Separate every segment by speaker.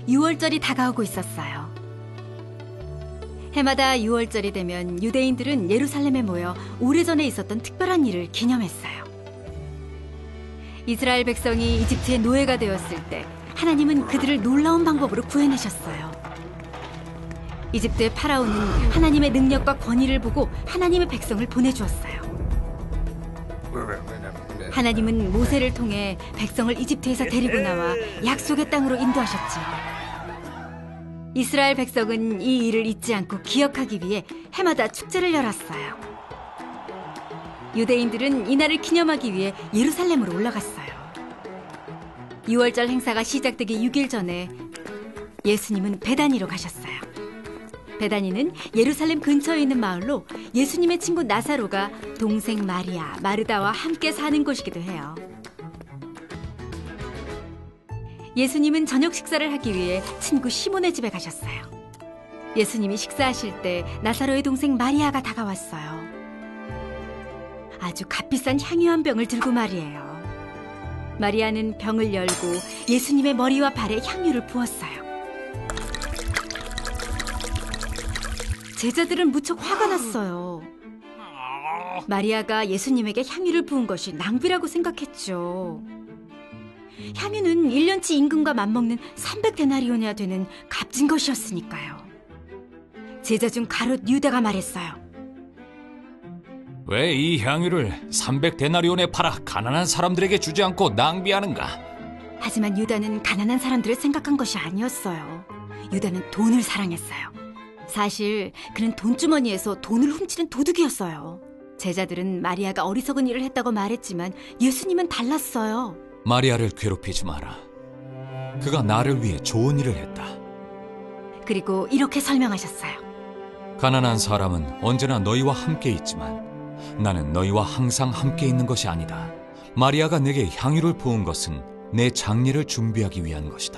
Speaker 1: 유월절이 다가오고 있었어요. 해마다 유월절이 되면 유대인들은 예루살렘에 모여 오래전에 있었던 특별한 일을 기념했어요. 이스라엘 백성이 이집트의 노예가 되었을 때 하나님은 그들을 놀라운 방법으로 구해내셨어요. 이집트의 파라오는 하나님의 능력과 권위를 보고 하나님의 백성을 보내주었어요. 하나님은 모세를 통해 백성을 이집트에서 데리고 나와 약속의 땅으로 인도하셨죠. 이스라엘 백성은 이 일을 잊지 않고 기억하기 위해 해마다 축제를 열었어요. 유대인들은 이날을 기념하기 위해 예루살렘으로 올라갔어요. 유월절 행사가 시작되기 6일 전에 예수님은 베다니로 가셨어요. 베다니는 예루살렘 근처에 있는 마을로 예수님의 친구 나사로가 동생 마리아, 마르다와 함께 사는 곳이기도 해요. 예수님은 저녁 식사를 하기 위해 친구 시몬의 집에 가셨어요. 예수님이 식사하실 때 나사로의 동생 마리아가 다가왔어요. 아주 값비싼 향유 한 병을 들고 말이에요. 마리아는 병을 열고 예수님의 머리와 발에 향유를 부었어요. 제자들은 무척 화가 났어요. 마리아가 예수님에게 향유를 부은 것이 낭비라고 생각했죠. 향유는 1년치 임금과 맞먹는 300데나리온이나 되는 값진 것이었으니까요. 제자 중 가룟 유다가 말했어요.
Speaker 2: 왜 이 향유를 300데나리온에 팔아 가난한 사람들에게 주지 않고 낭비하는가?
Speaker 1: 하지만 유다는 가난한 사람들을 생각한 것이 아니었어요. 유다는 돈을 사랑했어요. 사실 그는 돈주머니에서 돈을 훔치는 도둑이었어요. 제자들은 마리아가 어리석은 일을 했다고 말했지만 예수님은 달랐어요.
Speaker 2: 마리아를 괴롭히지 마라. 그가 나를 위해 좋은 일을 했다.
Speaker 1: 그리고 이렇게 설명하셨어요.
Speaker 2: 가난한 사람은 언제나 너희와 함께 있지만 나는 너희와 항상 함께 있는 것이 아니다. 마리아가 내게 향유를 부은 것은 내 장례를 준비하기 위한 것이다.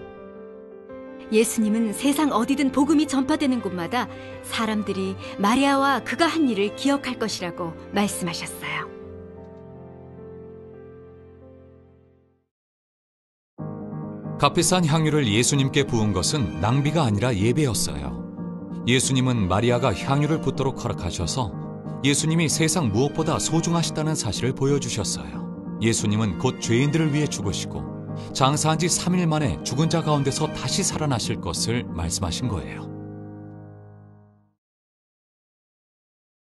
Speaker 1: 예수님은 세상 어디든 복음이 전파되는 곳마다 사람들이 마리아와 그가 한 일을 기억할 것이라고 말씀하셨어요.
Speaker 2: 값비싼 향유를 예수님께 부은 것은 낭비가 아니라 예배였어요. 예수님은 마리아가 향유를 붓도록 허락하셔서 예수님이 세상 무엇보다 소중하시다는 사실을 보여주셨어요. 예수님은 곧 죄인들을 위해 죽으시고 장사한 지 3일 만에 죽은 자 가운데서 다시 살아나실 것을 말씀하신 거예요.